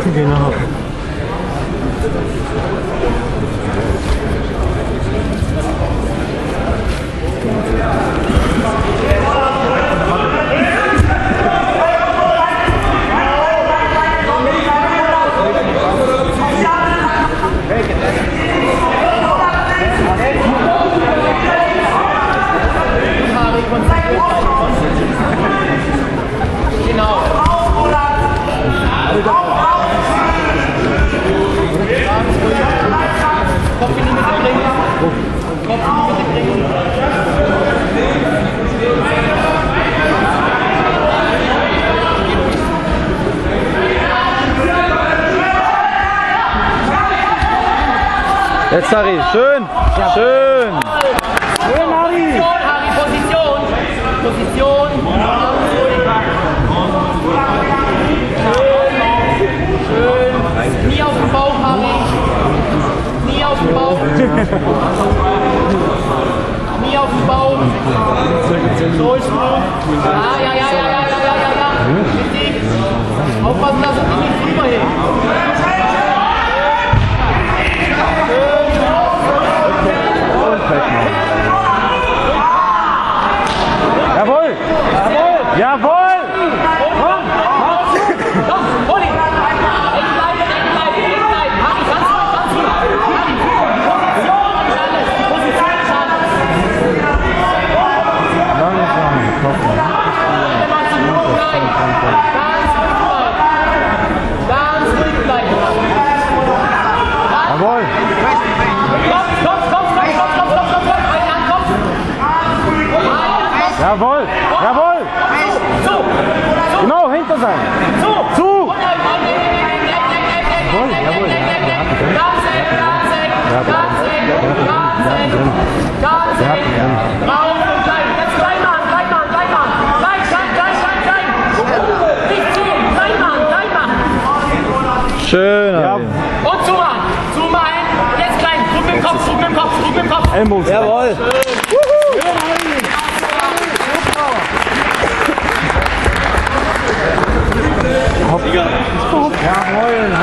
Genau. Jetzt Harry, schön, schön. Schön, Harry. Position, Position. Schön. Nie auf den Bauch, Harry. Nie auf den Bauch. Nie auf den Bauch. Durchsprung. Ja. Richtig. Aufpassen, dass er nicht drüber hebt. Jawohl! Jawohl! Jawohl! Komm! Komm! Hol ihn! Eng bleiben! Harry, ganz ruhig! Position ist alles! Position ist alles! Langsam, Kopf. Ganz ruhig bleiben! Jawohl! Jawohl! Jawohl! Genau, hinter sein! Zu! Jawohl! Schön! Und zumachen! Jetzt klein! Druck mit dem Kopf! Ellenbogen! Jawohl! Jawohl!